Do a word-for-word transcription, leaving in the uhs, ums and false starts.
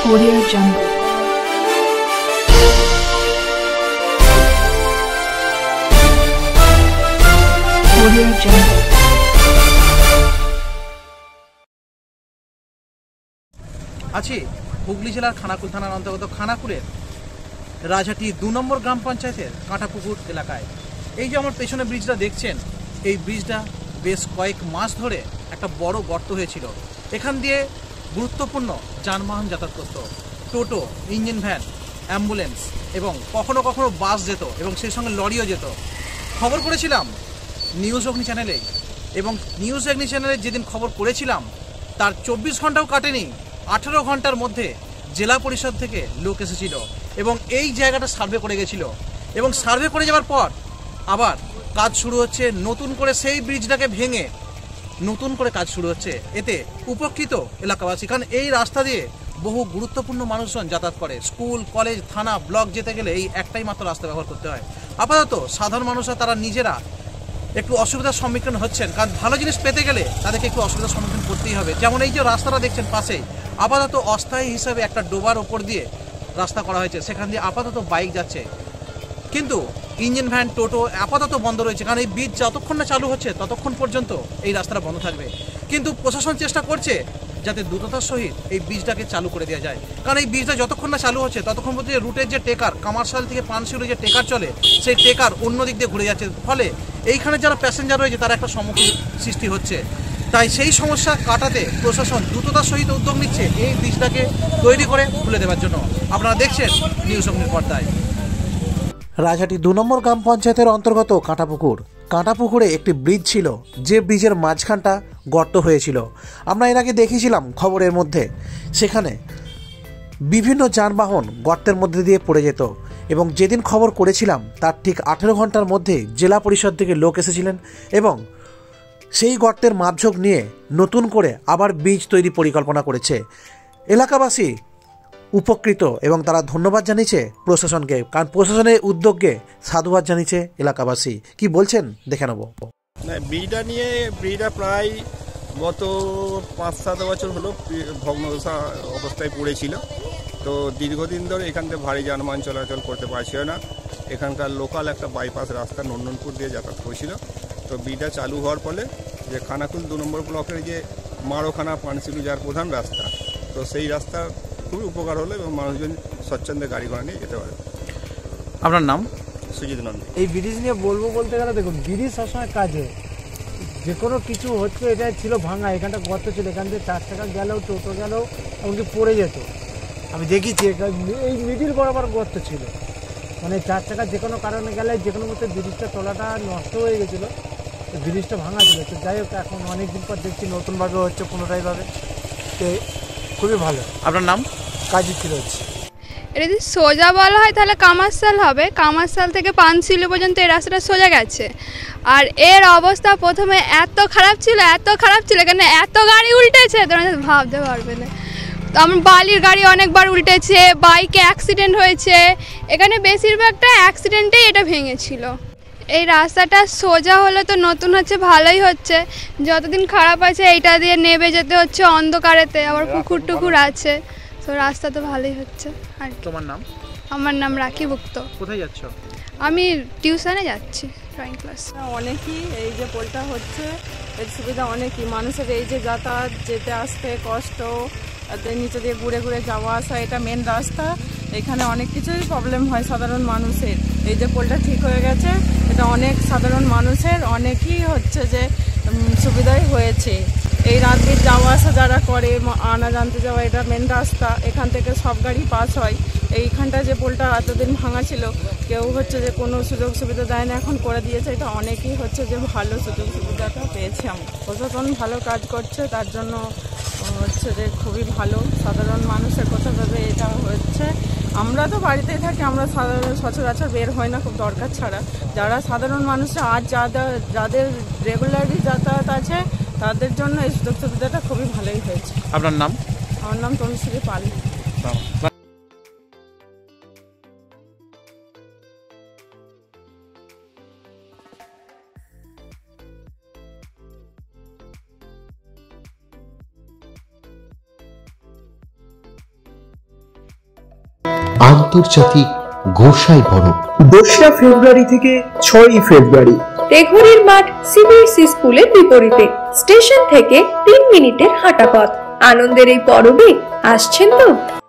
Audio Jungle. Audio Jungle. আছি হুগলি জেলার খানাকুল থানার অন্তর্গত খানাকুলের রাজহাটি দু নম্বর গ্রাম পঞ্চায়েতের কাঁটাপুকুর এলাকায়। এই যে আমার পেছনে ব্রিজটা দেখছেন, এই ব্রিজটা বেশ কয়েক মাস ধরে একটা বড় গর্ত হয়েছিল। এখান দিয়ে গুরুত্বপূর্ণ যানবাহন যাতায়াত করত, টোটো, ইঞ্জিন ভ্যান, অ্যাম্বুলেন্স এবং কখনো কখনো বাস যেত এবং সেই সঙ্গে লরিও যেত। খবর করেছিলাম নিউজ অগ্নি চ্যানেলে, এবং নিউজ অগ্নি চ্যানেলে যেদিন খবর করেছিলাম তার চব্বিশ ঘন্টাও কাটেনি, আঠেরো ঘন্টার মধ্যে জেলা পরিষদ থেকে লোক এসেছিল এবং এই জায়গাটা সার্ভে করে গেছিল। এবং সার্ভে করে যাওয়ার পর আবার কাজ শুরু হচ্ছে, নতুন করে সেই ব্রিজটাকে ভেঙে নতুন করে কাজ শুরু হচ্ছে। এতে উপকৃত এলাকাবাসী, কারণ এই রাস্তা দিয়ে বহু গুরুত্বপূর্ণ মানুষজন যাতায়াত করে। স্কুল, কলেজ, থানা, ব্লক যেতে গেলে এই একটাই মাত্র রাস্তা ব্যবহার করতে হয়। আপাতত সাধারণ মানুষরা তারা নিজেরা একটু অসুবিধার সম্মুখীন হচ্ছেন, কারণ ভালো জিনিস পেতে গেলে তাদেরকে একটু অসুবিধার সম্মুখীন করতেই হবে। যেমন এই যে রাস্তাটা দেখছেন পাশেই, আপাতত অস্থায়ী হিসাবে একটা ডোবার ওপর দিয়ে রাস্তা করা হয়েছে, সেখান দিয়ে আপাতত বাইক যাচ্ছে, কিন্তু ইঞ্জিন ভ্যান, টোটো আপাতত বন্ধ রয়েছে। কারণ এই ব্রিজ যতক্ষণ না চালু হচ্ছে ততক্ষণ পর্যন্ত এই রাস্তাটা বন্ধ থাকবে। কিন্তু প্রশাসন চেষ্টা করছে যাতে দ্রুততার সহিত এই ব্রিজটাকে চালু করে দেওয়া যায়, কারণ এই ব্রিজটা যতক্ষণ না চালু হচ্ছে ততক্ষণ পর্যন্ত রুটের যে টেকার, কামারশাল থেকে পানশিউরে যে টেকার চলে, সেই টেকার অন্য দিক দিয়ে ঘুরে যাচ্ছে, ফলে এইখানে যারা প্যাসেঞ্জার রয়েছে তারা একটা সম্মুখীন সৃষ্টি হচ্ছে। তাই সেই সমস্যা কাটাতে প্রশাসন দ্রুততার সহিত উদ্যোগ নিচ্ছে এই ব্রিজটাকে তৈরি করে খুলে দেওয়ার জন্য। আপনারা দেখছেন নিউজ অগ্নির পর্দায়। রাজহাটি দু নম্বর গ্রাম পঞ্চায়েতের অন্তর্গত কাঁটাপুকুর কাঁটাপুকুরে একটি ব্রিজ ছিল, যে ব্রিজের মাঝখানটা গর্ত হয়েছিল। আমরা এর আগে দেখিয়েছিলাম খবরের মধ্যে, সেখানে বিভিন্ন যানবাহন গর্তের মধ্যে দিয়ে পড়ে যেত। এবং যেদিন খবর করেছিলাম তার ঠিক আঠেরো ঘন্টার মধ্যে জেলা পরিষদ থেকে লোক এসেছিলেন এবং সেই গর্তের মাপঝোঁক নিয়ে নতুন করে আবার ব্রিজ তৈরি পরিকল্পনা করেছে। এলাকাবাসী উপকৃত এবং তারা ধন্যবাদ জানিয়েছে প্রশাসনকে, কারণ প্রশাসনের উদ্যোগকে সাধুবাদ জানিয়েছে এলাকাবাসী। কি বলছেন দেখে নেব। ব্রিজটা নিয়ে ব্রিজটা প্রায় গত পাঁচ সাত বছর হলো ভগ্নদশা অবস্থায় পড়েছিল। তো দীর্ঘদিন ধরে এখান থেকে ভারী যানবাহন চলাচল করতে পারছিল না। এখানকার লোকাল একটা বাইপাস রাস্তা নন্দনপুর দিয়ে যাতায়াত করেছিল। তো ব্রিজটা চালু হওয়ার ফলে যে খানাকুল দু নম্বর ব্লকের যে মারোখানা পানশিলু যার প্রধান রাস্তা, তো সেই রাস্তা খুবই উপকার হলো এবং মানুষজন স্বচ্ছন্দে গাড়ি ঘোড়া নিয়ে যেতে পারে। আপনার নাম? সুজিত নন্দী। এই ব্রিজ নিয়ে বলবো বলতে গেলে, দেখুন ব্রিজ সবসময় কাজে, যে কোনো কিছু হচ্ছে, এটা ছিল ভাঙা, এখানটা গর্ত ছিল, এখান থেকে চার চাকা গেলেও টোটো গেলেও এমনকি পড়ে যেত। আমি দেখেছি এই মিডিল বরাবর গর্ত ছিল, মানে চার চাকা যে কোনো কারণে গেলে যে কোনো মধ্যে ব্রিজটা তলাটা নষ্ট হয়ে গেছিলো, ব্রিজটা ভাঙা ছিল। তো যাই হোক, এখন অনেকদিন পর দেখছি নতুনভাবে হচ্ছে পুনরায়ভাবে, তো খুবই ভালো। আপনার নাম? কাজই ছিল হচ্ছে। এটা যদি সোজা বলা হয় তাহলে কামারশাল হবে, কামারশাল থেকে পানশিলু পর্যন্ত এই রাস্তাটা সোজা গেছে। আর এর অবস্থা প্রথমে এত খারাপ ছিল, এত খারাপ ছিল, কেন এত গাড়ি উল্টেছে তোমরা ভাবতে পারবে না। তো আমার বালির গাড়ি অনেকবার উল্টেছে, বাইকে অ্যাক্সিডেন্ট হয়েছে, এখানে বেশিরভাগটা অ্যাক্সিডেন্টেই এটা ভেঙেছিল। এই রাস্তাটা সোজা হলে তো নতুন হচ্ছে, ভালোই হচ্ছে। যতদিন খারাপ আছে এইটা দিয়ে নেবে যেতে হচ্ছে অন্ধকারেতে, আবার পুকুর টুকুর আছে, তো রাস্তা তো ভালোই হচ্ছে। আর তোমার নাম? আমার নাম রাখি ভুক্ত। কোথায় যাচ্ছ? আমি টিউশনে যাচ্ছি, ড্রয়িং ক্লাস। অনেকই এই যে পোলটা হচ্ছে এর সুবিধা অনেকই, মানুষের এই যে যাতায়াত যেতে আসতে কষ্ট, নিচে দিয়ে ঘুরে ঘুরে যাওয়া আসা, এটা মেন রাস্তা, এখানে অনেক কিছুই প্রবলেম হয় সাধারণ মানুষের। এই যে পোলটা ঠিক হয়ে গেছে, এটা অনেক সাধারণ মানুষের অনেকই হচ্ছে যে সুবিধাই হয়েছে। এই রাতবির যাওয়া আসা যারা করে, আনা জানতে যাওয়া, এটা মেন রাস্তা, এখান থেকে সব গাড়ি পাস হয়। এইখানটা যে পোলটা এতদিন ভাঙা ছিল, কেউ হচ্ছে যে কোনো সুযোগ সুবিধা দেয় না, এখন করে দিয়েছে, এটা অনেকেই হচ্ছে যে ভালো সুযোগ সুবিধাটা পেয়েছি। আমরা প্রশাসন ভালো কাজ করছে, তার জন্য হচ্ছে যে খুবই ভালো। সাধারণ মানুষের কথা ভেবে এটা হচ্ছে। আমরা তো বাড়িতেই থাকি, আমরা সাধারণ সচরাচর বের হয় না খুব দরকার ছাড়া। যারা সাধারণ মানুষরা আজ যাদের যাদের রেগুলারলি যাতায়াত আছে তাদের জন্য এই সুযোগ সুবিধাটা খুবই ভালোই হয়েছে। আপনার নাম? আমার নাম তনুশ্রী পাল। আন্তর্জাতিক গোসাই পরব দোসরা ফেব্রুয়ারি থেকে ছয়ই ফেব্রুয়ারি। তেঘরির মাঠ সিবিএসই স্কুলের বিপরীতে, স্টেশন থেকে তিন মিনিটের হাঁটা পথ। আনন্দের এই পরবে আসছেন তো?